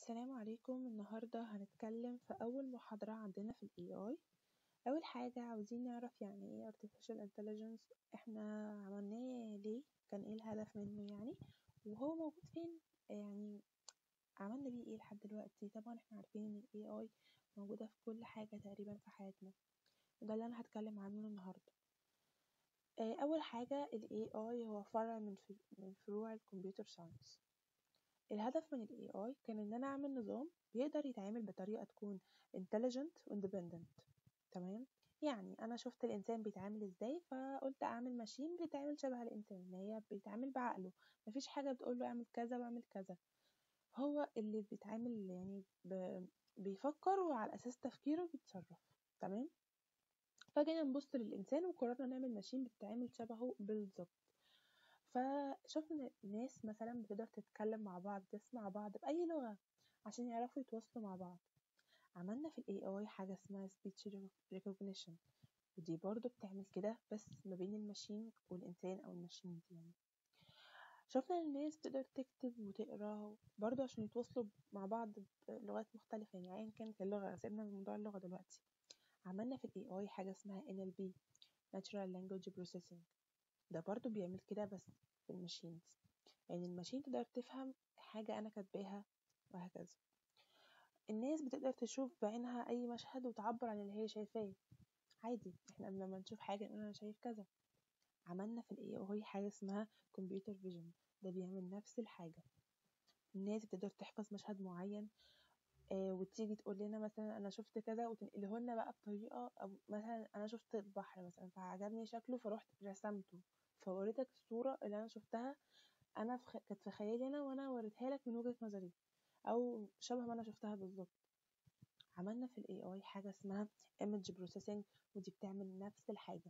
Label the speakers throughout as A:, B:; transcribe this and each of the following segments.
A: السلام عليكم. النهاردة هنتكلم في أول محاضرة عندنا في ال AI. أول حاجة عاوزين نعرف يعني إيه Artificial Intelligence، إحنا عملناه ليه، كان إيه الهدف منه يعني، وهو موجود فين، يعني عملنا بيه إيه لحد دلوقتي. طبعا إحنا عارفين إن ال AI موجودة في كل حاجة تقريبا في حياتنا، وده اللي أنا هتكلم عنه النهاردة. أول حاجة ال AI هو فرع من فروع الكمبيوتر ساينس. الهدف من ال AI كان إن أنا أعمل نظام بيقدر يتعامل بطريقة تكون intelligent و independent. تمام، يعني أنا شفت الإنسان بيتعامل إزاي، فقلت أعمل ماشين بيتعامل شبه الإنسان، إن هي بيتعامل بعقله، مفيش حاجة بتقوله اعمل كذا واعمل كذا، هو اللي بيتعامل يعني بيفكر، وعلى أساس تفكيره بيتصرف. تمام، فجينا نبص للإنسان وقررنا نعمل ماشين بتتعامل شبهه بالظبط. فشفنا ناس مثلا بتقدر تتكلم مع بعض، تسمع بعض بأي لغة عشان يعرفوا يتواصلوا مع بعض. عملنا في ال AI حاجة اسمها speech recognition، ودي برضو بتعمل كده بس ما بين الماشين والإنسان أو الماشين دي. يعني شفنا الناس بتقدر تكتب وتقرا برضو عشان يتواصلوا مع بعض بلغات مختلفة، يعني أيا كانت اللغة. سيبنا من موضوع اللغة دلوقتي. عملنا في ال AI حاجة اسمها NLP Natural Language Processing، ده برضو بيعمل كده بس في الماشينز، يعني الماشين تقدر تفهم حاجة أنا كاتباها وهكذا. الناس بتقدر تشوف بعينها أي مشهد وتعبر عن اللي هي شايفاه عادي. احنا لما نشوف حاجة نقول أنا شايف كذا. عملنا في ال AI حاجة اسمها Computer Vision، ده بيعمل نفس الحاجة. الناس بتقدر تحفظ مشهد معين، وتيجي تقول لنا مثلا أنا شفت كذا، وتنقله لنا بقى بطريقة، أو مثلا أنا شفت البحر مثلا فعجبني شكله فروحت رسمته، فوريتك الصورة اللي أنا شفتها، انا كانت في خيالي انا، وانا وريتها لك من وجهة نظري او شبه ما انا شفتها بالظبط. عملنا في الاي اي حاجه اسمها image processing، ودي بتعمل نفس الحاجه.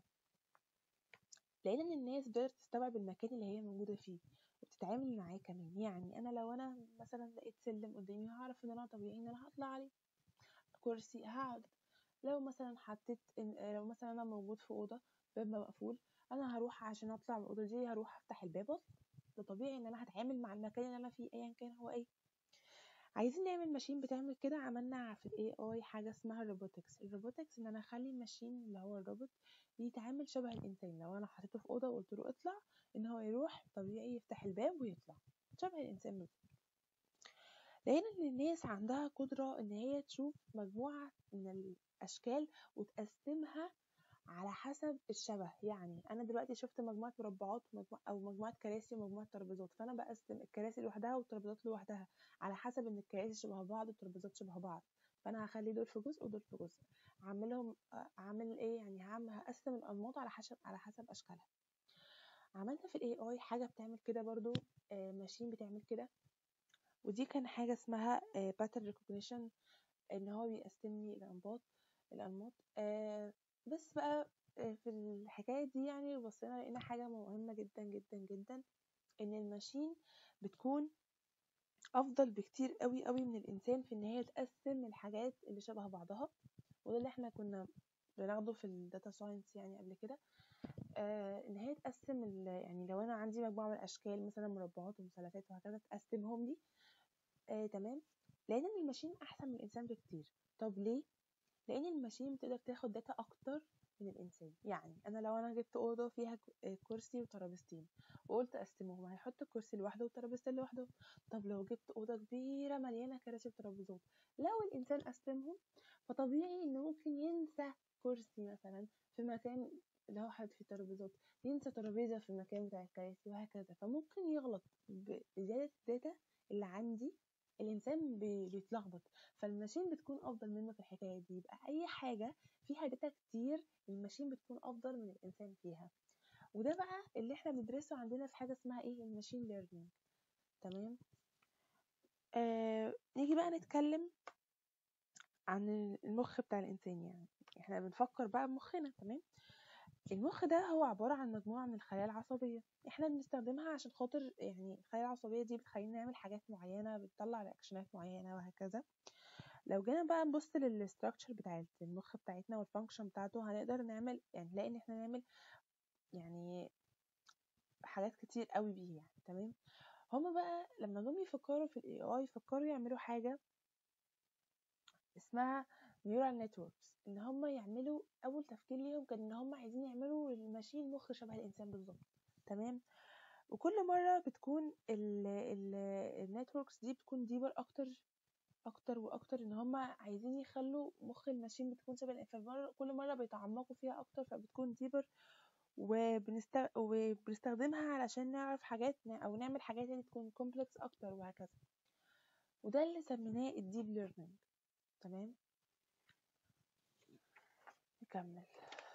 A: لقينا ان الناس بتقدر تستوعب المكان اللي هي موجوده فيه وبتتعامل معاه كمان. يعني انا لو انا مثلا لقيت سلم قدامي هعرف ان انا طبيعي ان انا هطلع عليه، كرسي هقعد. لو مثلا لو مثلا انا موجود في اوضه باب مقفول، انا هروح عشان اطلع من الاوضه دي هروح افتح الباب واطلع. ده طبيعي ان انا هتعامل مع المكان اللي انا فيه ايا كان هو ايه. عايزين نعمل ماشين بتعمل كده، عملنا في الاي اي حاجه اسمها الروبوتكس ان انا اخلي الماشين اللي هو الروبوت يتعامل شبه الانسان. لو انا حطيته في اوضه وقلت له اطلع، ان هو يروح طبيعي يفتح الباب ويطلع شبه الانسان بالظبط. لقينا ان الناس عندها قدره ان هي تشوف مجموعه من الاشكال وتقسمها على حسب الشبه. يعني انا دلوقتي شفت مجموعه مربعات او مجموعه كراسي ومجموعه ترابيزات، فانا بقسم الكراسي لوحدها والترابيزات لوحدها على حسب ان الكراسي شبه بعض والترابيزات شبه بعض، فانا هخلي دول في جزء ودول في جزء. اعمل ايه يعني، هقسم الانماط على حسب اشكالها. عملنا في الاي اي حاجه بتعمل كده برضو، ماشين بتعمل كده، ودي كان حاجه اسمها pattern recognition، ان هو بيقسم لي الانماط. بس بقى في الحكايه دي يعني بصينا لقينا حاجه مهمه جدا جدا جدا، ان الماشين بتكون افضل بكتير قوي قوي من الانسان في ان هي تقسم الحاجات اللي شبه بعضها. وده اللي احنا كنا بناخده في الداتا ساينس يعني قبل كده، ان هي تقسم يعني لو انا عندي مجموعه من الاشكال مثلا مربعات ومثلثات وهكذا تقسمهم لي. تمام، لان الماشين احسن من الانسان بكتير. طب ليه؟ لان الماشين بتقدر تاخد داتا اكتر من الانسان. يعني انا لو انا جبت اوضه فيها كرسي وترابيزتين وقلت اقسمهم، هيحط الكرسي لوحده والترابيزتين لوحده. طب لو جبت اوضه كبيره مليانه كراسي وترابيزات، لو الانسان قسمهم فطبيعي انه ممكن ينسى كرسي مثلا في مكان اللي هو حاطط فيه ترابيزات، ينسى ترابيزه في المكان بتاع الكراسي وهكذا. فممكن يغلط بزياده الداتا اللي عندي، الانسان بيتلخبط. فالماشين بتكون افضل منه في الحكايه دي. يبقى اي حاجه فيها داتا كتير الماشين بتكون افضل من الانسان فيها. وده بقى اللي احنا بندرسه عندنا في حاجه اسمها ايه، الماشين ليرنينج. تمام، نيجي بقى نتكلم عن المخ بتاع الانسان. يعني احنا بنفكر بقى بمخنا. تمام، المخ ده هو عباره عن مجموعه من الخلايا العصبيه، احنا بنستخدمها عشان خاطر يعني الخلايا العصبيه دي بتخلينا نعمل حاجات معينه، بتطلع رياكشنات معينه وهكذا. لو جينا بقى نبص للستراكشر بتاعت المخ بتاعتنا والفانكشن بتاعته، هنقدر نعمل يعني نلاقي ان احنا نعمل يعني حاجات كتير قوي بيه يعني. تمام، هما بقى لما جم يفكروا في الاي اي فكروا يعملوا حاجه اسمها نيورال نتوركس. ان هما يعملوا اول تفكير ليهم كان ان هما عايزين يعملوا للماشين مخ شبه الانسان بالظبط. تمام. وكل مره بتكون النتوركس دي بتكون ديبر اكتر اكتر واكتر، ان هما عايزين يخلوا مخ الماشين بتكون شبه الانسان، كل مره بيتعمقوا فيها اكتر فبتكون ديبر، وبنستخدمها علشان نعرف حاجات او نعمل حاجات اللي تكون كومبلكس اكتر وهكذا. وده اللي سميناه الديب ليرنينج. تمام. نكمل.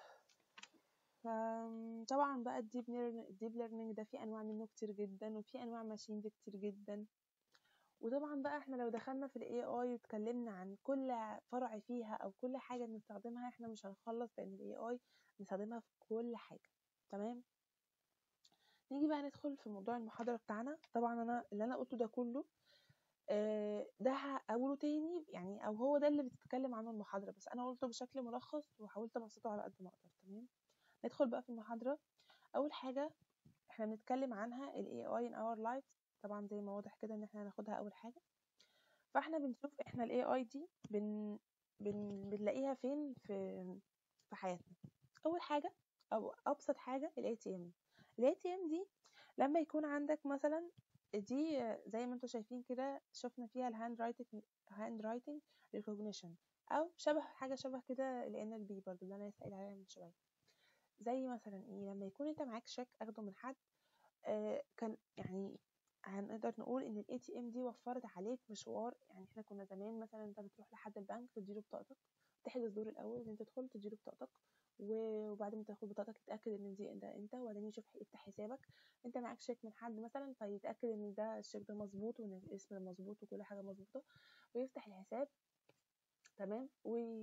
A: فطبعا بقى الديب ليرنينج ده في انواع منه كتير جدا، وفي انواع ماشين دي كتير جدا. وطبعا بقى احنا لو دخلنا في الاي اي واتكلمنا عن كل فرع فيها او كل حاجه بنستخدمها احنا مش هنخلص، لان الاي اي بنستخدمها في كل حاجه. تمام. نيجي بقى ندخل في موضوع المحاضره بتاعنا. طبعا انا اللي انا قلته ده كله ده هقوله تاني يعني، او هو ده اللي بتتكلم عنه المحاضره، بس انا قلته بشكل ملخص وحاولت ابسطه على قد ما اقدر. تمام. ندخل بقى في المحاضره. اول حاجه احنا بنتكلم عنها ال AI in our lives. طبعا زي ما واضح كده ان احنا هناخدها اول حاجه. فاحنا بنشوف احنا ال AI دي بنلاقيها فين في حياتنا. اول حاجه او ابسط حاجه ال ATM. ال ATM دي لما يكون عندك مثلا دي زي ما انتم شايفين كده، شفنا فيها الهاند رايتنج ريكوجنيشن، او حاجه شبه كده ال NLP برضو اللي انا لسه قايله عليها من شويه. زي مثلا ايه؟ لما يكون انت معاك شيك اخده من حد، كان يعني هنقدر نقول ان الاي تي ام دي وفرت عليك مشوار. يعني احنا كنا زمان مثلا انت بتروح لحد البنك تديله بطاقتك، تحجز دور الاول ان انت تدخل تديله بطاقتك، وبعد ما تاخد بطاقتك تتاكد ان دي ده انت، وبعدين يفتح حسابك. انت معاك شيك من حد مثلا فيتاكد ان ده الشيك ده مظبوط وان الاسم مظبوط وكل حاجه مظبوطه، ويفتح الحساب. تمام.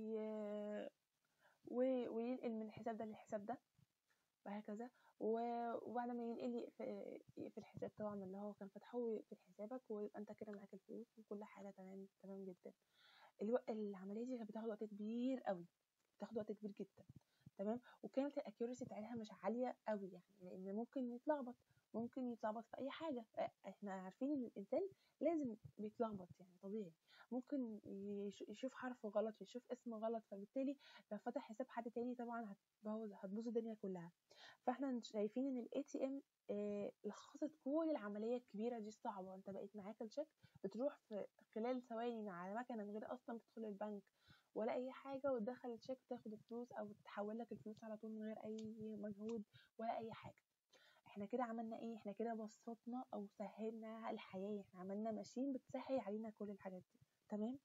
A: وينقل من الحساب ده للحساب ده وهكذا. وبعد ما ينقل في الحساب طبعا اللي هو كان فتحه في حسابك، ويبقى انت كده معاك الفلوس وكل حاجه تمام تمام جدا. العمليه دي كانت بتاخد وقت كبير قوي، بتاخد وقت كبير جدا. تمام. وكانت الاكيورسي بتاعتها مش عاليه قوي، يعني لان ممكن يتلخبط في اي حاجه. احنا عارفين ان الانسان لازم بيتلخبط يعني طبيعي. ممكن يشوف حرف غلط، يشوف اسم غلط، فبالتالي لو فتح حساب حد تاني طبعا هتبوظ الدنيا كلها. فاحنا شايفين ان الاي تي ام لخصت كل العمليه الكبيره دي الصعبه. انت بقيت معاك الشيك بتروح في خلال ثواني على مكنه من غير اصلا تدخل البنك ولا اي حاجه، وتدخل الشيك تاخد الفلوس او تحول لك الفلوس على طول من غير اي مجهود ولا اي حاجه. احنا كده عملنا ايه؟ احنا كده بسطنا او سهلنا الحياه، احنا عملنا ماشين بتسهل علينا كل الحاجات دي. تمام.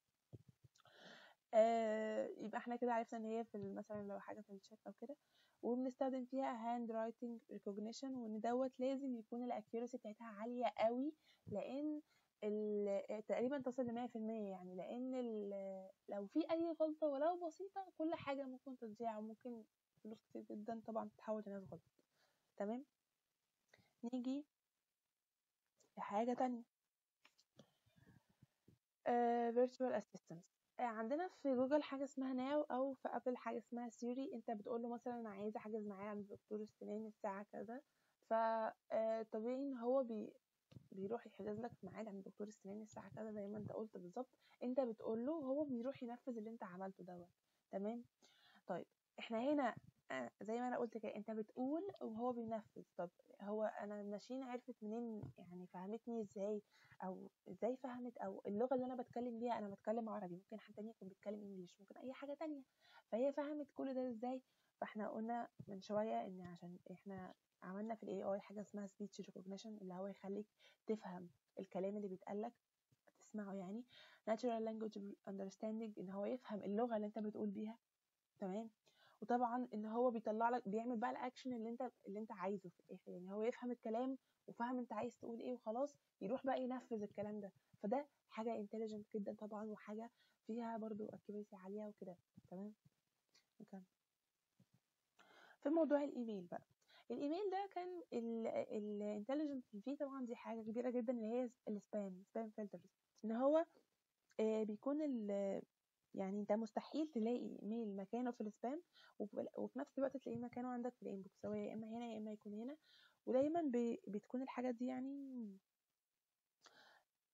A: يبقى احنا كده عرفنا ان هي في مثلا لو حاجه في الشات او كده، وبنستخدم فيها هاند رايتنج ريكوجنيشن، وان دوت لازم يكون الاكيورسي بتاعتها عاليه قوي، لان تقريبا تصل ل 100%. يعني لان لو في اي غلطه ولو بسيطه كل حاجه ممكن تضيع، وممكن فلوس كتير جدا طبعا تتحول لناس غلط. تمام. نيجي لحاجه تانية. virtual assistants. عندنا في جوجل حاجة اسمها ناو، أو في أبل حاجة اسمها سيري. أنت بتقول له مثلا أنا عايزة أحجز معايا عند دكتور السنان الساعة كذا، فطبيعي إن هو بيروح يحجز لك ميعاد عند دكتور السنان الساعة كذا زي ما أنت قلت بالظبط. أنت بتقول له، هو بيروح ينفذ اللي أنت عملته دوت. تمام. طيب احنا هنا زي ما انا قلت كده، انت بتقول وهو بينفذ. طب هو انا الماشين عرفت منين؟ يعني فهمتني ازاي؟ او ازاي فهمت؟ او اللغه اللي انا بتكلم بيها، انا بتكلم عربي، ممكن حد تاني يكون بيتكلم انجليش، ممكن اي حاجه تانية، فهي فهمت كل ده ازاي؟ فاحنا قلنا من شويه ان عشان احنا عملنا في الاي اي حاجه اسمها speech recognition، اللي هو يخليك تفهم الكلام اللي بيتقالك، تسمعه يعني. natural language understanding، ان هو يفهم اللغه اللي انت بتقول بيها. تمام. وطبعا ان هو بيطلع لك، بيعمل بقى الاكشن اللي انت عايزه في الاخر. يعني هو يفهم الكلام وفهم انت عايز تقول ايه وخلاص، يروح بقى ينفذ الكلام ده. فده حاجه انتليجنت جدا طبعا، وحاجه فيها برضو اكيوريسي عاليه وكده. تمام. نكمل في موضوع الايميل بقى. الايميل ده كان الانتليجنت فيه طبعا دي حاجه كبيره جدا، اللي هي سبام فلترز. ان هو بيكون يعني انت مستحيل تلاقي ايميل مكانه في السبام وفي نفس الوقت تلاقيه مكانه عندك في الانبوكس، سواء يا اما هنا يا اما يكون هنا. ودايما بتكون الحاجات دي يعني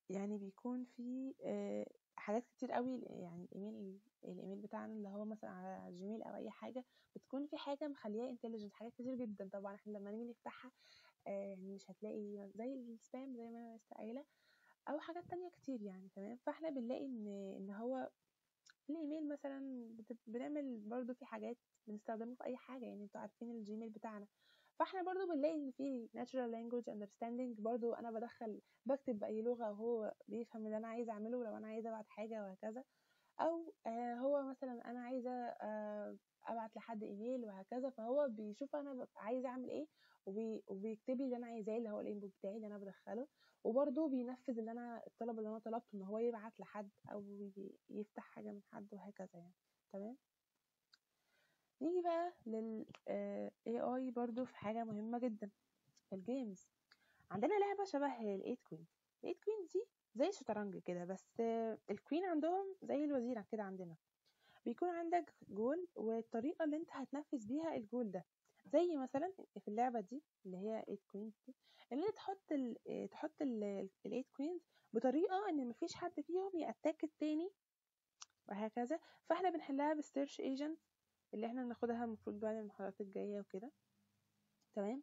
A: يعني بيكون في حاجات كتير قوي، يعني الايميل بتاعنا اللي هو مثلا على جيميل او اي حاجه، بتكون في حاجه مخليها انتليجنت، حاجات كتير جدا. طبعا احنا لما نيجي نفتحها يعني مش هتلاقي زي السبام زي ما انا لسه قايله، او حاجات تانية كتير يعني. تمام. فاحنا بنلاقي ان هو الايميل مثلا بنعمل برضو في حاجات بنستخدمه في اي حاجه، يعني انتوا عارفين الجيميل بتاعنا. فاحنا برضو بنلاقي ان في natural language understanding، برضو انا بكتب باي لغه وهو بيفهم اللي انا عايزه اعمله لو انا عايزه ابعت حاجه وهكذا. او هو مثلا انا عايزه ابعت لحد ايميل وهكذا، فهو بيشوف انا عايزه اعمل ايه وبيكتب لي اللي انا عايزاه اللي هو الانبوت بتاعي اللي انا بدخله، وبرده بينفذ الطلب اللي انا طلبته ان هو يبعت لحد او يفتح حاجه من حد وهكذا يعني. تمام. نيجي بقى لل AI برضو في حاجه مهمه جدا في الجيمز. عندنا لعبه شبه الايت كوين. الايت كوين دي زي الشطرنج كده، بس الكوين عندهم زي الوزير كده. عندنا بيكون عندك جول، والطريقة اللي انت هتنفذ بيها الجول ده زي مثلا في اللعبة دي اللي هي 8 كوينز دي، ان انت تحط ال 8 كوينز بطريقة ان مفيش حد فيهم يأتاك التاني وهكذا. فاحنا بنحلها بالسيرش ايجنت اللي احنا بناخدها المفروض بقى المحاضرات الجاية وكده. تمام.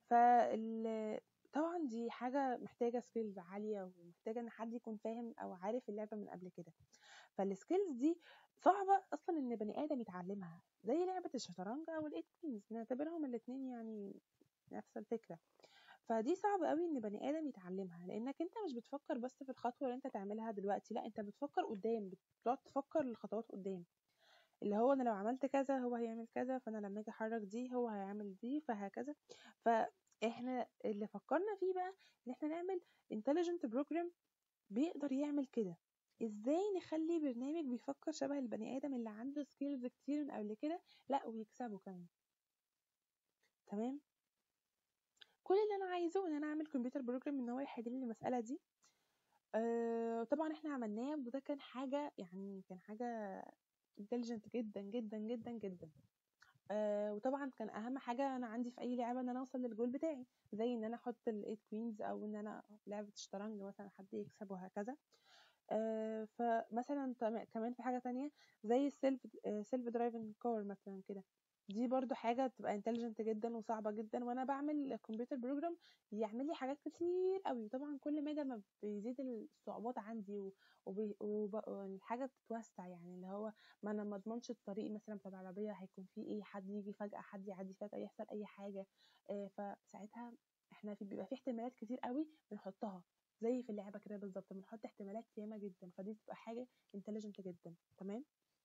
A: طبعا دي حاجة محتاجة سكيلز عالية، ومحتاجة ان حد يكون فاهم او عارف اللعبة من قبل كده. فالسكيلز دي صعبة اصلا ان بني ادم يتعلمها، زي لعبة الشطرنج او الايت كوينز، نعتبرهم الاتنين يعني نفس الفكرة. فدي صعبة قوي ان بني ادم يتعلمها، لانك انت مش بتفكر بس في الخطوة اللي انت تعملها دلوقتي، لا انت بتفكر قدام، بتقعد تفكر الخطوات قدام، اللي هو انا لو عملت كذا هو هيعمل كذا، فانا لما اجي احرك دي هو هيعمل دي، فهكذا. فاحنا اللي فكرنا فيه بقى ان احنا نعمل intelligent program بيقدر يعمل كده. ازاي نخلي برنامج بيفكر شبه البني ادم اللي عنده سكيلز كتير من قبل كده، لا ويكسبه كمان. تمام. كل اللي انا عايزه ان انا اعمل كمبيوتر بروجرام ان هو يحل لي المساله دي. طبعا احنا عملناه، وده كان حاجه يعني كان حاجه انتليجنت جدا جدا جدا جدا. وطبعا كان اهم حاجه انا عندي في اي لعبه ان انا اوصل للجول بتاعي، زي ان انا احط الايت كوينز، او ان انا لعبه الشطرنج مثلا حد يكسب وهكذا. فمثلا كمان في حاجه تانية زي سيلف درايفنج كار مثلا كده. دي برضو حاجه بتبقى انتليجنت جدا وصعبه جدا، وانا بعمل كمبيوتر بروجرام يعمل لي حاجات كتير قوي. طبعا كل ما بيزيد الصعوبات عندي والحاجه بتتوسع، يعني اللي هو ما انا ما اضمنش الطريق مثلا بتاع العربيه هيكون فيه ايه، حد يجي فجاه، حد يعدي فجاه، يحصل اي حاجه. فساعتها احنا بيبقى في احتمالات كتير قوي بنحطها، زي في اللعبه كده بالظبط بنحط احتمالات ياما جدا، فدي بتبقى حاجه انتليجنت جدا. تمام.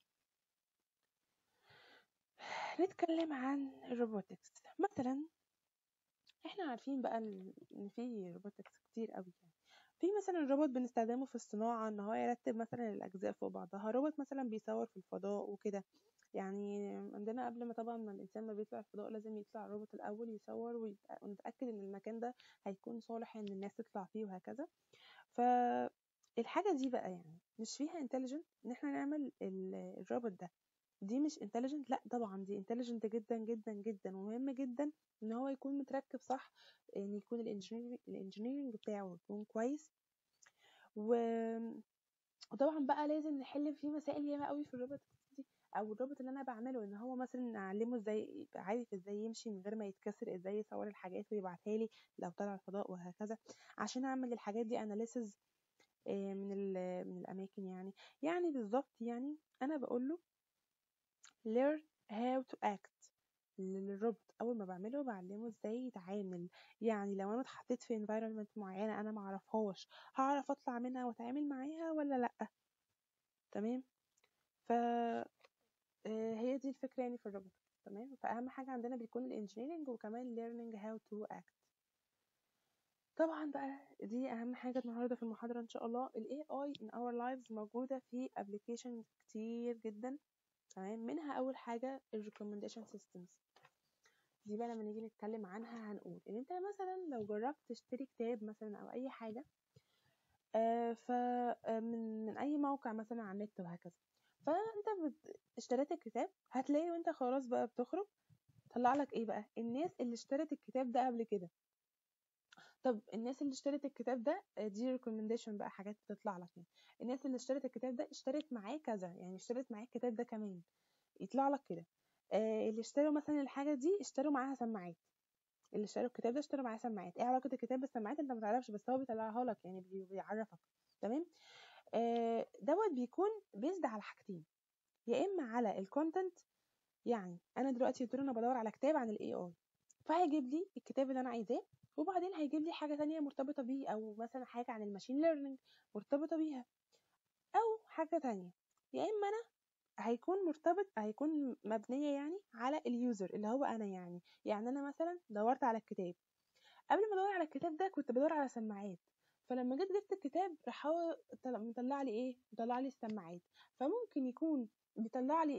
A: نتكلم عن الروبوتكس مثلا. احنا عارفين بقى ان في روبوتكس كتير قوي يعني. في مثلا روبوت بنستخدمه في الصناعه ان هو يرتب مثلا الاجزاء فوق بعضها، روبوت مثلا بيصور في الفضاء وكده. يعني عندنا قبل ما طبعا ما الانسان ما بيطلع الفضاء لازم يطلع الروبوت الاول يصور ونتاكد ان المكان ده هيكون صالح ان الناس تطلع فيه وهكذا. فالحاجة دي بقى يعني مش فيها intelligent ان احنا نعمل الرابط ده. دي مش intelligent، لا طبعا دي intelligent جدا جدا جدا، ومهم جدا ان هو يكون متركب صح، ان يكون الانجينيرنج بتاعه يكون كويس. وطبعا بقى لازم نحل فيه مسائل ياما قوي في الروبوت دي، او الروبوت اللي انا بعمله ان هو مثلا اعلمه ازاي يبقى عارف ازاي يمشي من غير ما يتكسر، ازاي يصور الحاجات ويبعتها لي لو طلع الفضاء وهكذا، عشان اعمل الحاجات دي analysis من الاماكن يعني بالظبط. يعني انا بقول له learn how to act للروبوت. اول ما بعمله بعلمه ازاي يتعامل، يعني لو انا اتحطيت في environment معينه انا ما اعرفهاش هعرف اطلع منها واتعامل معاها ولا لا. تمام. ف هي دي الفكره يعني في الروبوت. تمام. فاهم حاجه عندنا بيكون الانجينيرنج وكمان learning how to act. طبعا بقى دي اهم حاجه النهارده في المحاضره ان شاء الله. ال AI in our lives موجوده في applications كتير جدا. تمام. منها اول حاجه ال recommendation systems. دي بقى لما نيجي نتكلم عنها هنقول ان انت مثلا لو جربت تشتري كتاب مثلا او اي حاجه من اي موقع مثلا على النت وهكذا، فانت اشتريت الكتاب، هتلاقي وانت خلاص بقى بتخرج طلع لك ايه بقى الناس اللي اشترت الكتاب ده قبل كده. طب الناس اللي اشترت الكتاب ده، دي ريكومنديشن بقى، حاجات بتطلع لك يعني. الناس اللي اشترت الكتاب ده اشترت معاه كذا، يعني اشترت معاه الكتاب ده كمان، يطلع لك كده. اللي اشتروا مثلا الحاجه دي اشتروا معاها سماعات، اللي اشتروا الكتاب ده اشتروا معاه سماعات. ايه علاقه الكتاب بالسماعات؟ انت ما تعرفش، بس هو بيطلعها لك يعني، بيعرفك. تمام. دوت بيكون بيزد على حاجتين، يا اما على الكونتنت، يعني انا دلوقتي قلت له انا بدور على كتاب عن الاي اي، فهيجيب لي الكتاب اللي انا عايزاه، وبعدين هيجيب لي حاجه تانية مرتبطه بيه، او مثلا حاجه عن الماشين ليرنينج مرتبطه بيها، او حاجه تانية. يا اما انا هيكون مبنيه يعني على اليوزر اللي هو انا، يعني انا مثلا دورت على الكتاب، قبل ما ادور على الكتاب ده كنت بدور على سماعات، فلما جيت جبت الكتاب راح هو مطلع لي ايه، مطلع لي السماعات. فممكن يكون بيطلع لي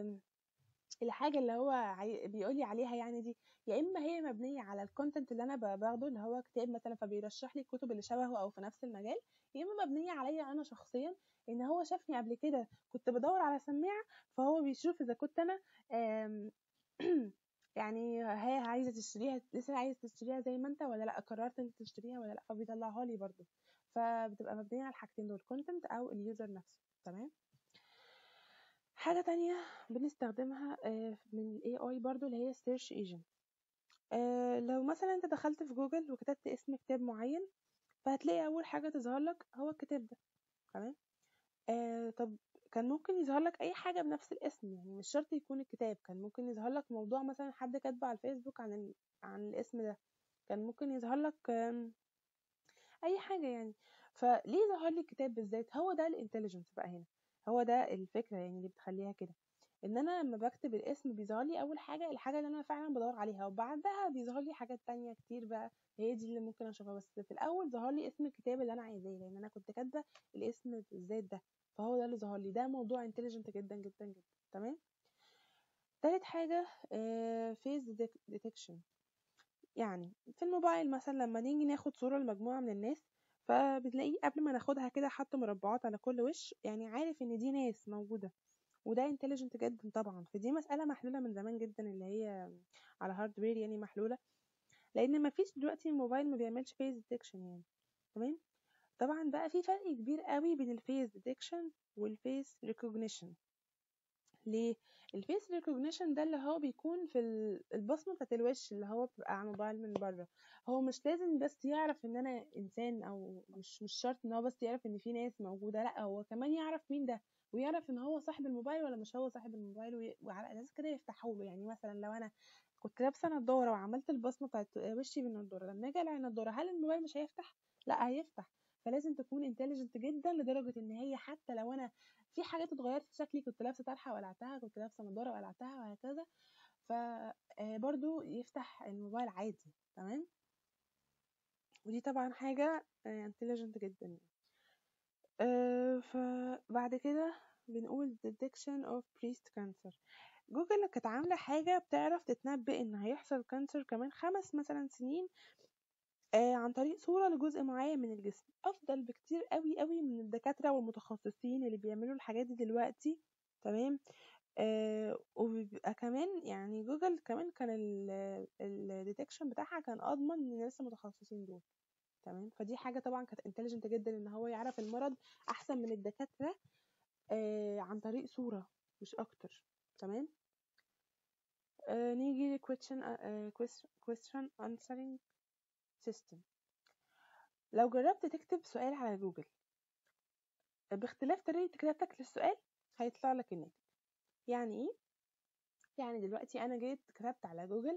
A: الحاجه اللي هو بيقول لي عليها يعني دي، يا اما هي مبنيه على الكونتنت اللي انا باخده اللي هو كتاب مثلا، فبيرشح لي الكتب اللي شبهه او في نفس المجال، يا اما مبنيه عليا انا شخصيا، ان هو شافني قبل كده كنت بدور على سماعه، فهو بيشوف اذا كنت انا آم، يعني هي عايزه تشتريها، لسه عايزه تشتريها زي ما انت، ولا لا قررت انت تشتريها ولا لا، فبيطلعها لي برضو. فبتبقى مبنيه على الحاجتين دول، كونتنت او اليوزر نفسه. تمام. حاجة تانية بنستخدمها من ال AI برضو، اللي هي search agent. لو مثلا انت دخلت في جوجل وكتبت اسم كتاب معين، فهتلاقي أول حاجة تظهر لك هو الكتاب ده. تمام. طب كان ممكن يظهر لك أي حاجة بنفس الاسم، يعني مش شرط يكون الكتاب، كان ممكن يظهر لك موضوع مثلا حد كاتبه على الفيسبوك عن الاسم ده، كان ممكن يظهر لك أي حاجة يعني. فليه ظهر لي الكتاب بالذات؟ هو ده الانتليجنس بقى هنا، هو ده الفكرة يعني اللي بتخليها كده، ان انا لما بكتب الاسم بيظهر لي اول حاجه الحاجه اللي انا فعلا بدور عليها، وبعدها بيظهر لي حاجات تانية كتير بقى، هي دي اللي ممكن اشوفها، بس في الاول ظهر لي اسم الكتاب اللي انا عايزاه، لان انا كنت كاتبه الاسم بالذات ده، فهو ده اللي ظهر لي. ده موضوع انتليجنت جدا جدا جدا. تمام. تالت حاجه فيس ديتكشن. يعني في الموبايل مثلا لما نيجي ناخد صوره لمجموعه من الناس، فبتلاقيه قبل ما ناخدها كده حط مربعات على كل وش، يعني عارف ان دي ناس موجوده، وده انتليجنت جدا طبعا. فدي مسألة محلولة من زمان جدا، اللي هي على هاردوير يعني محلولة، لأن مفيش دلوقتي موبايل ما بيعملش فيس ديتكشن يعني. تمام. طبعا بقى في فرق كبير قوي بين الفيس ديتكشن والفيس ريكوجنيشن. ليه؟ الفيس ريكوجنيشن ده اللي هو بيكون في البصمة بتاعت الوش اللي هو بتبقى على الموبايل من بره، هو مش لازم بس يعرف ان انا انسان، او مش شرط ان هو بس يعرف ان في ناس موجودة، لا هو كمان يعرف مين ده، ويعرف ان هو صاحب الموبايل ولا مش هو صاحب الموبايل، وعلى اساس كده يفتحوا له. يعني مثلا لو انا كنت لابسه نضاره وعملت البصمه بتاعت وشي بالنضاره، لما اجي اقلع النضاره هل الموبايل مش هيفتح؟ لا هيفتح. فلازم تكون انتليجنت جدا لدرجه ان هي حتى لو انا في حاجات اتغيرت في شكلي، كنت لابسه طرحه وقلعتها، كنت لابسه نضاره وقلعتها، وهكذا، فبرضو يفتح الموبايل عادي. تمام. ودي طبعا حاجه انتليجنت جدا يعني. فبعد كده بنقول detection of breast cancer. جوجل كانت عاملة حاجة بتعرف تتنبأ إن هيحصل كانسر كمان 5 مثلا سنين، عن طريق صورة لجزء معين من الجسم، أفضل بكتير قوي قوي من الدكاترة والمتخصصين اللي بيعملوا الحاجات دي دلوقتي. تمام. وبيبقى كمان يعني جوجل كمان كان الديتكشن بتاعها كان أضمن من الناس المتخصصين دول. تمام. فدي حاجة طبعا كانت انتليجنت جدا، إن هو يعرف المرض أحسن من الدكاترة عن طريق صورة مش أكتر. تمام. نيجي question answering system. لو جربت تكتب سؤال على جوجل باختلاف طريقة كتابتك للسؤال، هيطلع لك الناتج. يعني ايه؟ يعني دلوقتي انا جيت كتبت على جوجل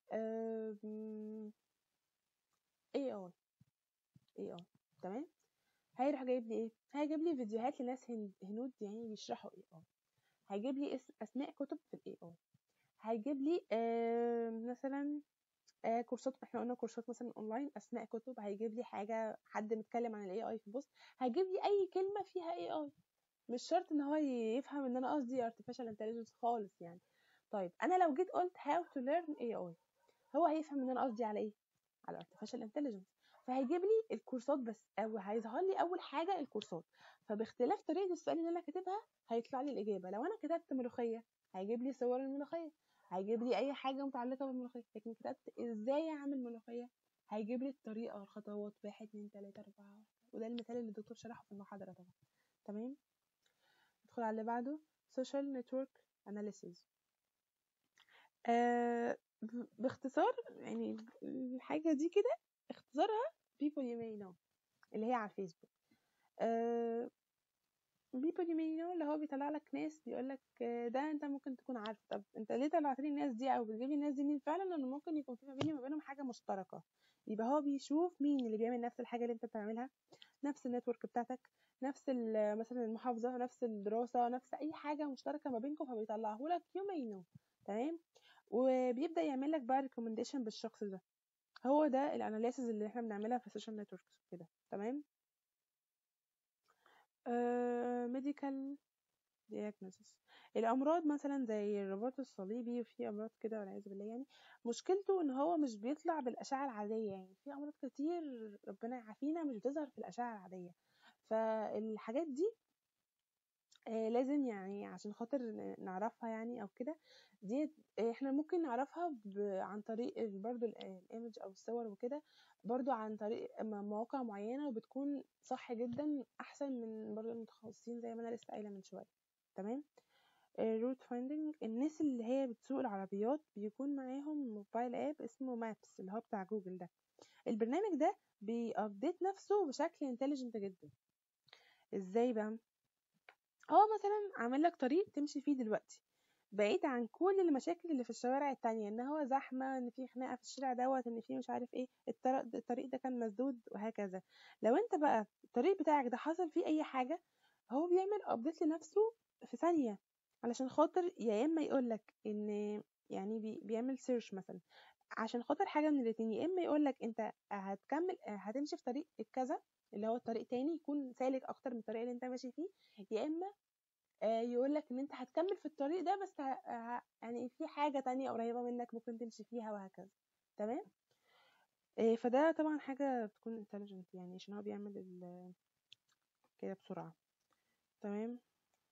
A: AI AI. تمام. هيروح جايب لي ايه؟ هيجيب لي فيديوهات لناس هنود يعني بيشرحوا AI، هيجيب لي اسماء كتب في الاي اي، هيجيب لي مثلا كورسات، احنا قلنا كورسات مثلا اونلاين، اسماء كتب، هيجيب لي حاجه حد متكلم عن الاي اي في بوست، هيجيب لي اي كلمه فيها اي اي، مش شرط ان هو يفهم ان انا قصدي artificial intelligence خالص يعني. طيب انا لو جيت قلت how to learn AI، هو هيفهم ان انا قصدي على ايه؟ على artificial intelligence، فهيجيب لي الكورسات بس، او هيظهر لي اول حاجه الكورسات. فباختلاف طريقه السؤال اللي انا كاتبها هيطلع لي الاجابه. لو انا كتبت ملوخيه هيجيب لي صور الملوخيه، هيجيب لي اي حاجه متعلقه بالملوخيه. لكن كتبت ازاي اعمل ملوخيه، هيجيب لي الطريقه والخطوات 1 2 3 4، وده المثال اللي الدكتور شرحه في المحاضره طبعا. تمام. ندخل على اللي بعده social network analysis. باختصار يعني الحاجه دي كده اختصارها people you may know، اللي هي على الفيسبوك. people you may know اللي هو بيطلع لك ناس بيقول لك ده انت ممكن تكون عارف. طب انت ليه طلعت لي الناس دي او بتجيب لي الناس دي مين؟ فعلا انه ممكن يكون في ما بيني وما بينهم حاجه مشتركه، يبقى هو بيشوف مين اللي بيعمل نفس الحاجه اللي انت بتعملها، نفس النتورك بتاعتك، نفس مثلا المحافظه، نفس الدراسه، نفس اي حاجه مشتركه ما بينكم، فبيطلعه لك you may know. تمام. وبيبدا يعمل لك بقى ريكومنديشن بالشخص ده. هو ده الاناليسيز اللي احنا بنعملها في السوشيال نتوركس كده. تمام. medical diagnosis. الامراض مثلا زي الرباط الصليبي، وفي امراض كده والعياذ بالله يعني مشكلته ان هو مش بيطلع بالاشعه العاديه. يعني في امراض كتير ربنا يعافينا مش بتظهر في الاشعه العاديه، فالحاجات دي لازم يعني عشان خاطر نعرفها يعني او كده. دي احنا ممكن نعرفها عن طريق برضو الايمج او الصور وكده، برضو عن طريق مواقع معينة، وبتكون صح جدا احسن من برضو المتخصصين زي ما انا لسه قايلة من شوية. تمام. روت فايندنج، الناس اللي هي بتسوق العربيات بيكون معاهم موبايل اب اسمه مابس اللي هو بتاع جوجل ده. البرنامج ده بيابديت نفسه بشكل انتليجنت جدا. ازاي بقى؟ هو مثلا عامل لك طريق تمشي فيه دلوقتي بعيد عن كل المشاكل اللي في الشوارع التانية، ان هو زحمة، ان في خناقة في الشارع دوت، ان في مش عارف ايه، الطريق ده كان مسدود وهكذا. لو انت بقى الطريق بتاعك ده حصل فيه اي حاجة، هو بيعمل ابديت لنفسه في ثانية، علشان خاطر يا اما يقولك ان يعني بيعمل سيرش مثلا عشان خاطر حاجة من الاتنين، يا اما يقولك انت هتكمل هتمشي في طريق كذا اللي هو الطريق تاني يكون سالك اكتر من الطريق اللي انت ماشي فيه، يا اما يقول لك ان انت هتكمل في الطريق ده بس يعني في حاجة تانية قريبة منك ممكن تمشي فيها وهكذا. تمام. فده طبعا حاجة بتكون intelligent يعني عشان هو بيعمل كده بسرعة. تمام.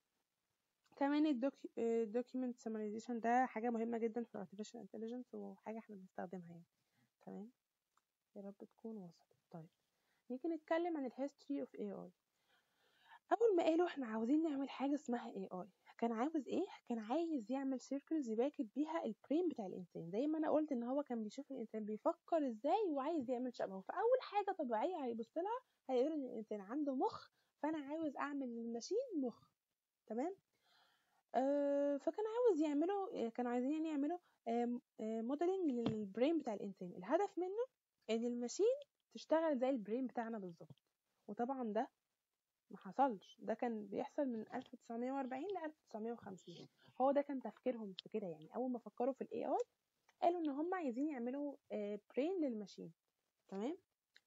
A: كمان الدوكيومنت سمرايزيشن ده حاجة مهمة جدا في artificial intelligence، وحاجة احنا بنستخدمها يعني. تمام. يا رب تكون وصلت. طيب نيجي نتكلم عن الهيستوري اوف AI. اول ما قالوا احنا عاوزين نعمل حاجه اسمها AI، كان عاوز ايه؟ كان عايز يعمل سيركلز يواكب بيها البرين بتاع الانسان، زي ما انا قلت ان هو كان بيشوف الانسان بيفكر ازاي وعايز يعمل شبهه. فاول حاجه طبيعيه هيبص لها هيقول ان الانسان عنده مخ، فانا عاوز اعمل للماشين مخ. تمام. فكان عاوز يعملوا، كانوا عايزين يعني يعملوا موديلنج للبرين بتاع الانسان. الهدف منه ان الماشين تشتغل زي البرين بتاعنا بالظبط. وطبعا ده ما حصلش، ده كان بيحصل من 1940 ل 1950. هو ده كان تفكيرهم في كده. يعني اول ما فكروا في الاي اي قالوا ان هم عايزين يعملوا برين للماشين. تمام.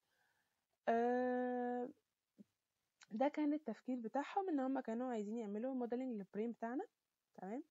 A: ده كان التفكير بتاعهم، ان هم كانوا عايزين يعملوا موديلنج للبرين بتاعنا. تمام.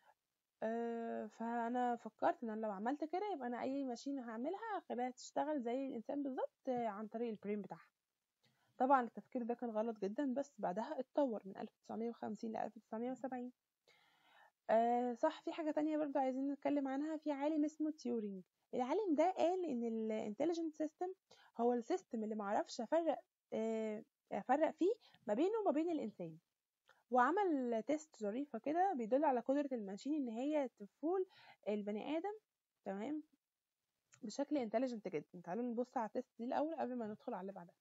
A: فانا فكرت ان انا لو عملت كده يبقى انا اي ماشين هعملها هخليها تشتغل زي الانسان بالظبط عن طريق البرين بتاعها. طبعا التفكير ده كان غلط جدا، بس بعدها اتطور من 1950 ل 1970. صح. في حاجة تانية برضو عايزين نتكلم عنها. في عالم اسمه تيورينج. العالم ده قال ان الانتليجنت سيستم هو السيستم اللي معرفش افرق فيه ما بينه وما بين الانسان، وعمل تيست ظريفة كده بيدل على قدرة الماشين ان هي تفول البني ادم. تمام. بشكل انتليجنت جدا. تعالوا نبص على التيست دي الاول قبل ما ندخل على اللي بعدها.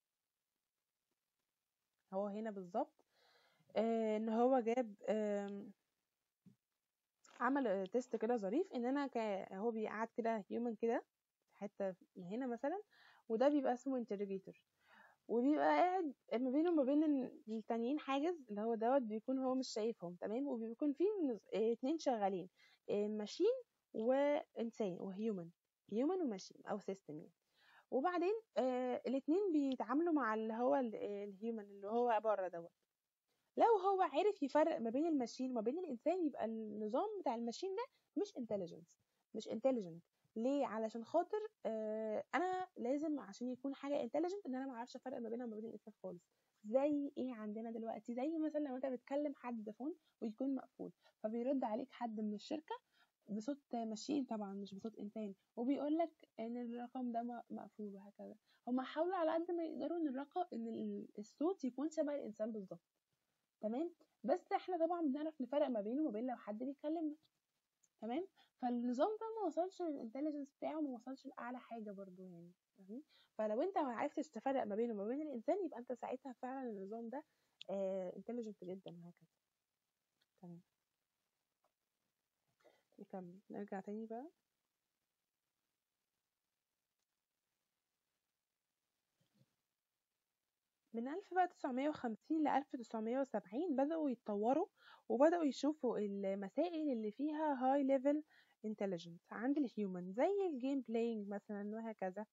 A: هو هنا بالظبط ان هو جاب عمل تيست كده ظريف، ان انا هو بيقعد كده هيومن كده حته هنا مثلا، وده بيبقى اسمه انتريجيتور، وبيبقى قاعد ما بينه وما بين التانيين حاجز اللي هو دوت بيكون هو مش شايفهم. تمام. وبيكون في اتنين شغالين، ماشين وانسان وهيومن، هيومن وماشين او سيستم يعني. وبعدين الاتنين بيتعاملوا مع اللي هو الهيومن اللي هو بره دوت. لو هو عرف يفرق ما بين الماشين وما بين الانسان يبقى النظام بتاع الماشين ده مش انتليجنت. ليه؟ علشان خاطر انا لازم عشان يكون حاجه انتليجنت ان انا ما اعرفش افرق ما بينها وما بين الانسان خالص. زي ايه عندنا دلوقتي؟ زي مثلا لو انت بتكلم حد فون ويكون مقفول، فبيرد عليك حد من الشركه بصوت ماشين طبعا مش بصوت انسان، وبيقول لك ان الرقم ده مقفول وهكذا. هما حاولوا على قد ما يقدروا ان الصوت يكون شبه الانسان بالظبط. تمام. بس احنا طبعا بنعرف نفرق ما بينه وما بين لو حد بيكلمنا. تمام. فالنظام ده ما وصلش للانتليجنس بتاعه، ما وصلش لاعلى حاجه برضو يعني. فاهمين؟ فلو انت ما عرفتش تفرق ما بينه وما بين الانسان، يبقى انت ساعتها فعلا النظام ده انتليجنت جدا وهكذا. تمام. نكمل، نرجع تاني بقى. من 1950 ل 1970 بدأوا يتطوروا، وبدأوا يشوفوا المسائل اللي فيها high level intelligence عند الهيومن، زي الجيم بلاينج مثلا وهكذا.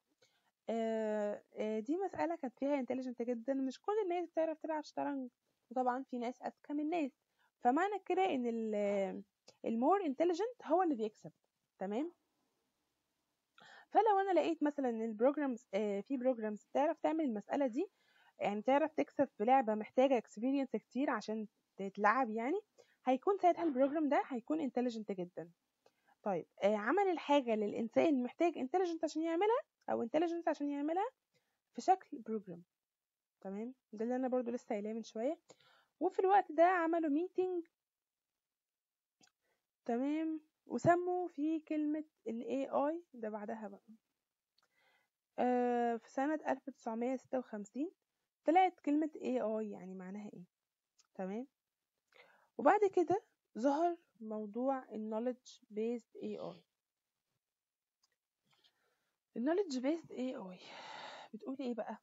A: دي مسألة كانت فيها intelligent جدا، مش كل الناس بتعرف تلعب شطرنج، وطبعا في ناس أذكى من ناس. فمعنى كده ان المور intelligent هو اللي بيكسب. تمام. فلو انا لقيت مثلا ان البروجرامز في بروجرامز تعرف تعمل المسألة دي، يعني تعرف تكسب في لعبة محتاجة اكسبيرينس كتير عشان تتلعب، يعني هيكون ساعتها البروجرام ده هيكون انتليجنت جدا. طيب عمل الحاجة اللي الإنسان محتاج انتليجنت عشان يعملها، أو انتليجنت عشان يعملها في شكل بروجرام. تمام. ده اللي أنا برضو لسه قايلاه من شوية. وفي الوقت ده عملوا ميتنج. تمام. وسموا في كلمة ال AI ده بعدها بقى. في سنة 1956 طلعت كلمة AI يعني معناها ايه. تمام. وبعد كده ظهر موضوع knowledge based AI. knowledge based AI بتقول ايه بقى؟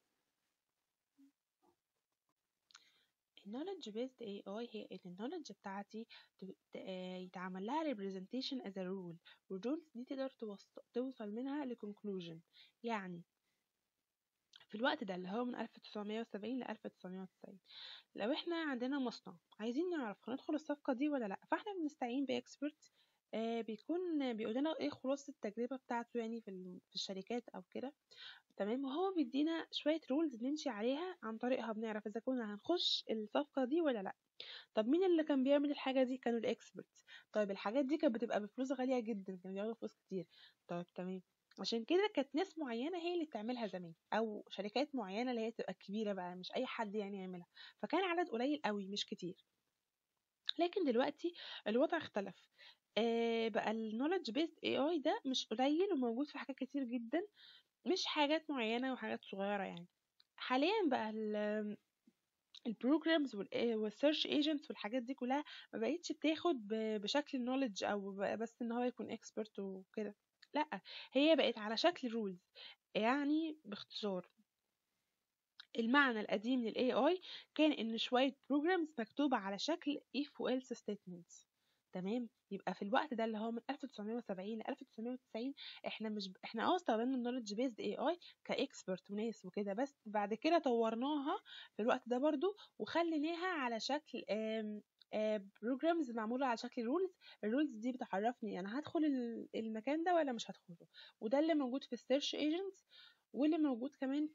A: knowledge based AI هي ان النولج بتاعتي يتعمل لها representation as a rule، والرولز دي تقدر توصل منها ل conclusion. يعني في الوقت ده اللي هو من 1970 ل 1990، لو احنا عندنا مصنع عايزين نعرف هندخل الصفقة دي ولا لا، فاحنا بنستعين باكسبرت بيكون بيقول لنا ايه خلاصة التجربة بتاعته يعني في الشركات او كده. تمام. وهو بيدينا شوية رولز نمشي عليها، عن طريقها بنعرف اذا كنا هنخش الصفقة دي ولا لا. طب مين اللي كان بيعمل الحاجة دي؟ كانوا الاكسبرتس. طيب الحاجات دي كانت بتبقى بفلوس غالية جدا، كانوا بياخدوا فلوس كتير. طيب تمام. عشان كده كانت ناس معينة هي اللي بتعملها زمان، او شركات معينة اللي هي تبقى كبيرة بقى، مش اي حد يعني يعملها. فكان عدد قليل قوي مش كتير. لكن دلوقتي الوضع اختلف. بقى النولج بيست اي اي ده مش قليل، وموجود في حاجات كتير جدا، مش حاجات معينة وحاجات صغيرة يعني. حاليا بقى البروجرامز والسيرش ايجنتس والحاجات دي كلها ما بقتش بتاخد بشكل نوليدج، او بس ان هو يكون اكسبرت وكده. لا، هي بقت على شكل رولز. يعني باختصار، المعنى القديم لل AI كان إن شوية programs مكتوبة على شكل if و else statements. تمام. يبقى في الوقت ده اللي هو من 1970 ل 1990 احنا استخدمنا knowledge based AI كاكسبرت وناس وكده، بس بعد كده طورناها في الوقت ده برضو، وخليناها على شكل بروجرامز معموله على شكل رولز. الرولز دي بتعرفني انا هدخل المكان ده ولا مش هدخله. وده اللي موجود في السيرش ايجنتس، واللي موجود كمان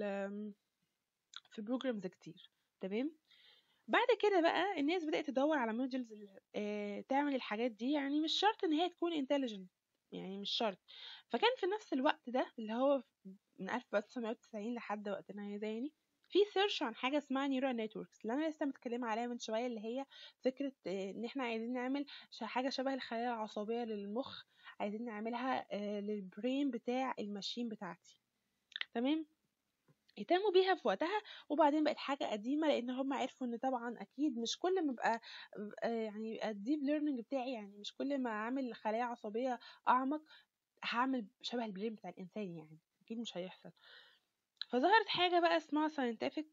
A: في بروجرامز كتير. تمام. بعد كده بقى الناس بدأت تدور على موديلز تعمل الحاجات دي، يعني مش شرط ان هي تكون انتليجنت، يعني مش شرط. فكان في نفس الوقت ده اللي هو من 1990 لحد وقتنا هذا، يعني في سيرش عن حاجه اسمها نيورال نتوركس، اللي انا لسه متكلمه عليها من شويه، اللي هي فكره ان احنا عايزين نعمل حاجه شبه الخلايا العصبيه للمخ، عايزين نعملها للبرين بتاع الماشين بتاعتي. تمام. اهتموا بيها في وقتها، وبعدين بقت حاجة قديمة، لأن هم عرفوا إن طبعا أكيد مش كل ما بقى يعني يبقى الديب ليرنينج بتاعي، يعني مش كل ما أعمل خلايا عصبية أعمق هعمل شبه البرين بتاع الإنسان، يعني أكيد مش هيحصل. فظهرت حاجة بقى اسمها scientific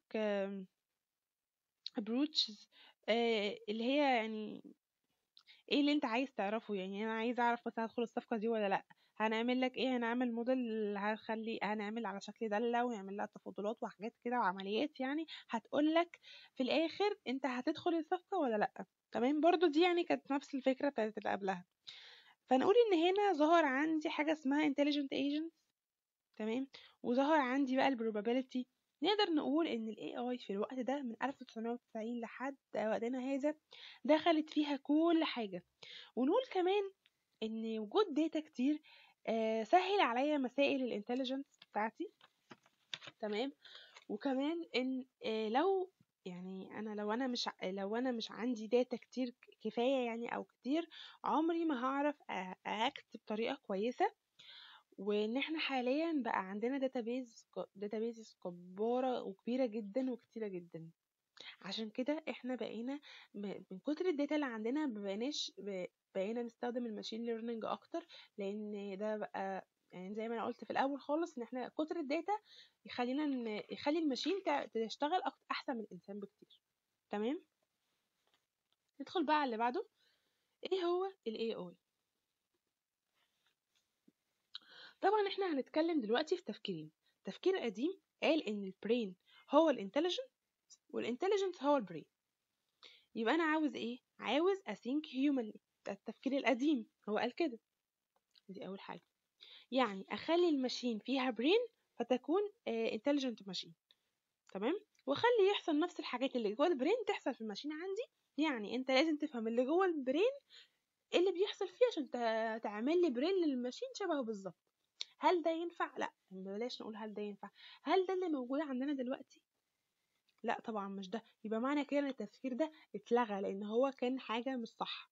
A: approaches، اللي هي يعني ايه اللي انت عايز تعرفه. يعني انا عايز اعرف مثلا هدخل الصفقه دي ولا لا، هنعمل لك ايه؟ هنعمل موديل، هنعمل على شكل داله، ونعمل لها تفاضلات وحاجات كده وعمليات، يعني هتقول لك في الاخر انت هتدخل الصفقه ولا لا. تمام. برضو دي يعني كانت نفس الفكره بتاعت اللي قبلها. فنقول ان هنا ظهر عندي حاجه اسمها intelligent agents. تمام. وظهر عندي بقى البروبابيلتي. نقدر نقول ان الاي اي في الوقت ده من 1990 لحد وقتنا هذا دخلت فيها كل حاجه. ونقول كمان
B: ان وجود داتا كتير سهل عليا مسائل الانتليجنس بتاعتي. تمام. وكمان ان لو يعني انا لو انا مش عندي داتا كتير كفايه يعني او كتير، عمري ما هعرف اكت بطريقه كويسه. وان احنا حاليا بقى عندنا داتابيز جباره وكبيره جدا وكتيره جدا. عشان كده احنا بقينا من كتر الداتا اللي عندنا بقينا نستخدم الماشين ليرنينج اكتر، لان ده بقى يعني زي ما انا قلت في الاول خالص ان احنا كتر الداتا يخلي الماشين تشتغل احسن من الانسان بكتير. تمام. ندخل بقى على اللي بعده. ايه هو الاي اي؟ طبعا احنا هنتكلم دلوقتي في تفكيرين. تفكير قديم قال ان البرين هو الانتليجنت والانتليجنت هو البرين. يبقى انا عاوز ايه؟ عاوز اثينك هيومنلي. ده التفكير القديم هو قال كده. دي اول حاجه، يعني اخلي الماشين فيها برين فتكون انتليجنت ماشين. تمام. واخلي يحصل نفس الحاجات اللي جوه البرين تحصل في الماشين عندي. يعني انت لازم تفهم اللي جوه البرين ايه اللي بيحصل فيه عشان تعمل لي برين للماشين شبهه بالظبط. هل ده ينفع؟ لا، بلاش نقول هل ده ينفع. هل ده اللي موجود عندنا دلوقتي؟ لا طبعا مش ده. يبقى معنى كده ان التفكير ده اتلغى لان هو كان حاجه مش صح.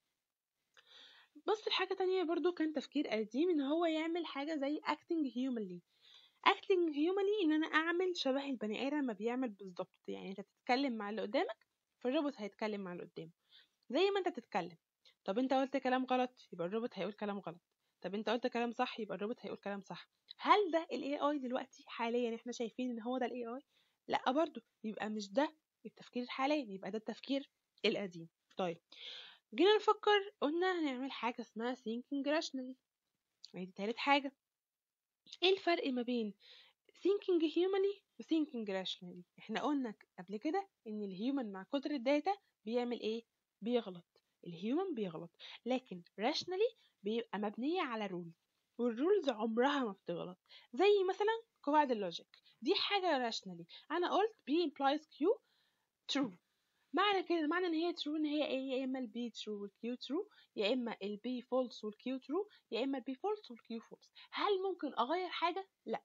B: بص الحاجة تانية برضو كان تفكير قديم ان هو يعمل حاجة زي acting humanly. acting humanly ان انا اعمل شبه البني ادم ما بيعمل بالظبط. يعني انت تتكلم مع اللي قدامك فالروبوت هيتكلم مع اللي قدامه زي ما انت بتتكلم. طب انت قلت كلام غلط يبقى الروبوت هيقول كلام غلط. طب انت قلت كلام صح يبقى الروبوت هيقول كلام صح. هل ده الاي اي دلوقتي حاليا احنا شايفين ان هو ده الاي اي؟ لا برضو. يبقى مش ده التفكير الحالي، يبقى ده التفكير القديم. طيب جينا نفكر قلنا هنعمل حاجة اسمها thinking rationally. دي تالت حاجة. ايه الفرق ما بين thinking humanly و thinking rationally؟ احنا قلنا قبل كده ان الهيومن مع كتر الداتا بيعمل ايه؟ بيغلط. الهيومن بيغلط، لكن rationally بيبقى مبنية على رولز، والرولز عمرها ما بتغلط. زي مثلا قواعد اللوجيك، دي حاجة rationally. انا قلت B implies Q true، معنى كده معنى ان هي true ان هي ايه؟ يا اما البي true والكيو true، يا اما البي false والكيو true، يا اما البي false والكيو false. هل ممكن اغير حاجه؟ لا.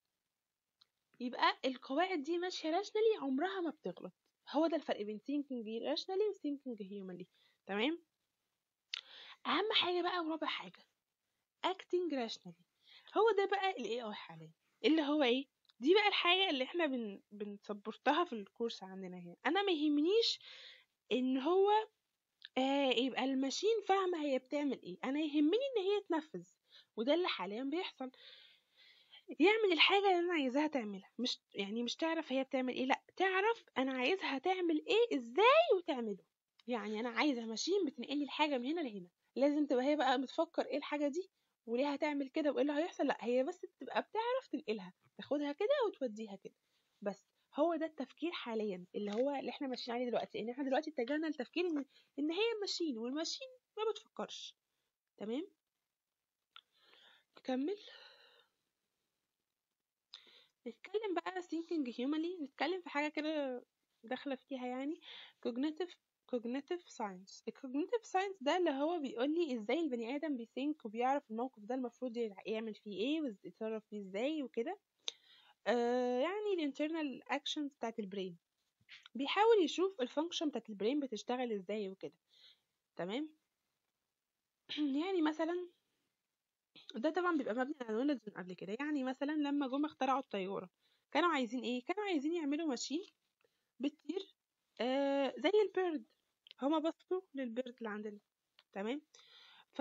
B: يبقى القواعد دي ماشيه راشنالي عمرها ما بتغلط. هو ده الفرق بين thinking rationally و thinking humanly. تمام. اهم حاجه بقى ورابع حاجه acting rationally. هو ده بقى الاي اي حاليا اللي هو ايه؟ دي بقى الحاجه اللي احنا بنسبورتها في الكورس عندنا هنا. انا ما يهمنيش ان هو يبقى الماشين فاهمة هي بتعمل ايه، انا يهمني ان هي تنفذ. وده اللي حاليا بيحصل. يعمل الحاجة اللي انا عايزاها تعملها، مش تعرف هي بتعمل ايه، لا تعرف انا عايزها تعمل ايه ازاي وتعمله. يعني انا عايزة ماشين بتنقل لي الحاجة من هنا لهنا. لازم تبقى هي بقى بتفكر ايه الحاجة دي وليه هتعمل كده وايه اللي هيحصل، لا هي بس تبقى بتعرف تنقلها، تاخدها كده وتوديها كده بس. هو ده التفكير حاليا اللي احنا ماشيين عليه دلوقتي. ان احنا دلوقتي اتجهنا للتفكير ان هي ماشين والماشين ما بتفكرش. تمام. نكمل. نتكلم بقى thinking humanly. نتكلم في حاجة كده داخلة فيها يعني cognitive science. ال cognitive science ده اللي هو بيقول لي ازاي البني آدم بيثينك وبيعرف الموقف ده المفروض يعمل فيه ايه ويتصرف فيه ازاي وكده. يعني ال internal actions بتاعت البرين، بيحاول يشوف الفانكشن بتاعت البرين بتشتغل ازاي وكده. تمام. يعني مثلا ده طبعا بيبقى مبني على نولج من قبل كده. يعني مثلا لما جم اخترعوا الطيارة كانوا عايزين ايه؟ كانوا عايزين يعملوا ماشين بتطير زي البيرد. هما بصوا للبيرد اللي عندنا. تمام. ف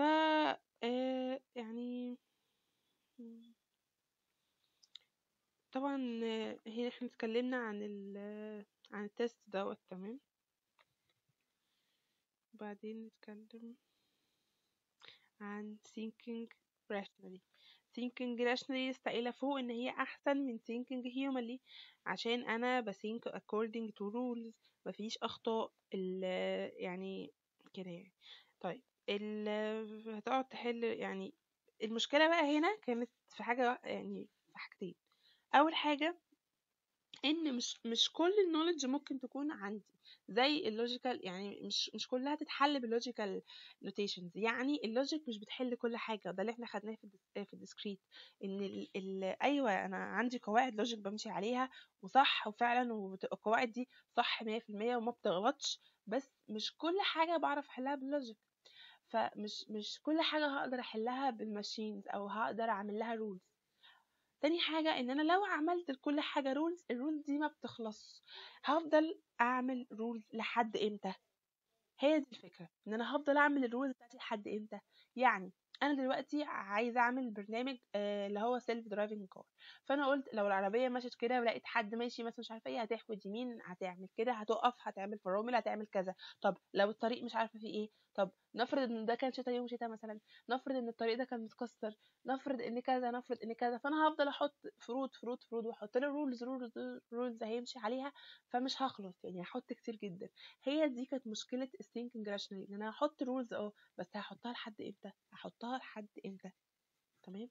B: يعني طبعا هنا احنا اتكلمنا عن عن التست دوت. تمام. وبعدين نتكلم عن thinking rationally. thinking rationally لسه قايلة فوق ان هي احسن من thinking humanly عشان انا بثink according to rules، مفيش اخطاء يعني كده يعني. طيب هتقعد تحل يعني. المشكلة بقى هنا كانت في حاجة، يعني في حاجتين. اول حاجة ان مش كل النولج ممكن تكون عندي زي اللوجيكال، يعني مش كلها تتحل باللوجيكال نوتيشنز. يعني اللوجيك مش بتحل كل حاجه، ده اللي احنا خدناه في الديسكريت، ان ايوه انا عندي قواعد لوجيك بمشي عليها وصح وفعلا، والقواعد دي صح 100% وما بتغلطش، بس مش كل حاجه بعرف احلها باللوجيك. مش كل حاجه هقدر احلها بالماشينز او هقدر اعمل لها رولز. تاني حاجة ان انا لو عملت لكل حاجة رولز، الرولز دي ما بتخلص، هفضل اعمل رولز لحد امتى؟ هي دي الفكرة، ان انا هفضل اعمل الرولز بتاعتي لحد امتى. يعني انا دلوقتي عايزه اعمل برنامج اللي هو سيلف درايفنج كار، فانا قلت لو العربيه مشيت كده ولقيت حد ماشي مثلا مش عارفه ايه، هتحود يمين، هتعمل كده، هتقف، هتعمل فرامل، هتعمل كذا. طب لو الطريق مش عارفه فيه ايه، طب نفرض ان ده كان شتا يوم شتا مثلا، نفرض ان الطريق ده كان متكسر، نفرض ان كذا، نفرض ان كذا، فانا هفضل احط فروض واحط له رولز هيمشي عليها، فمش هخلص، يعني هحط كتير جدا. هي دي كانت مشكله الثينكينج راشنالي، ان انا هحط رولز بس هحطها لحد امتى؟ هحطها لحد امتى؟ تمام.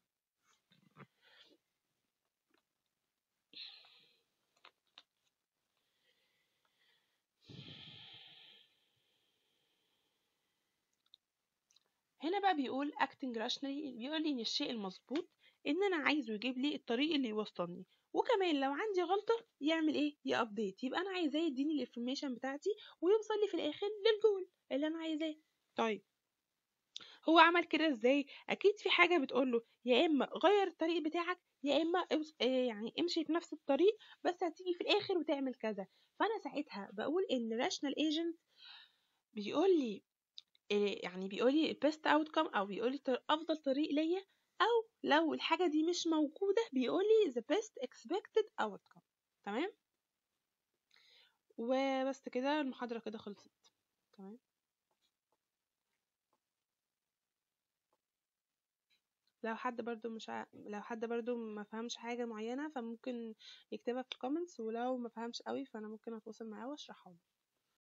B: هنا بقى بيقول acting rationally، بيقول لي ان الشيء المظبوط ان انا عايزه يجيب لي الطريق اللي يوصلني، وكمان لو عندي غلطة يعمل ايه؟ يابديت. يبقى انا عايزاه يديني الانفورميشن بتاعتي ويوصل لي في الاخر للجول اللي انا عايزاه. طيب هو عمل كده ازاي؟ اكيد في حاجة بتقوله يا اما غير الطريق بتاعك، يا اما يعني امشي في نفس الطريق بس هتيجي في الاخر وتعمل كذا. فانا ساعتها بقول ان rational agent بيقول لي يعني بيقول لي best outcome، او بيقول لي افضل طريق ليا، او لو الحاجة دي مش موجودة بيقول لي the best expected outcome. تمام. وبس كده المحاضرة كده خلصت. تمام. لو حد برضو ما فهمش حاجة معينة فممكن يكتبها في الكومنتس، ولو ما فهمش قوي فانا ممكن اتواصل معاه واشرحها له.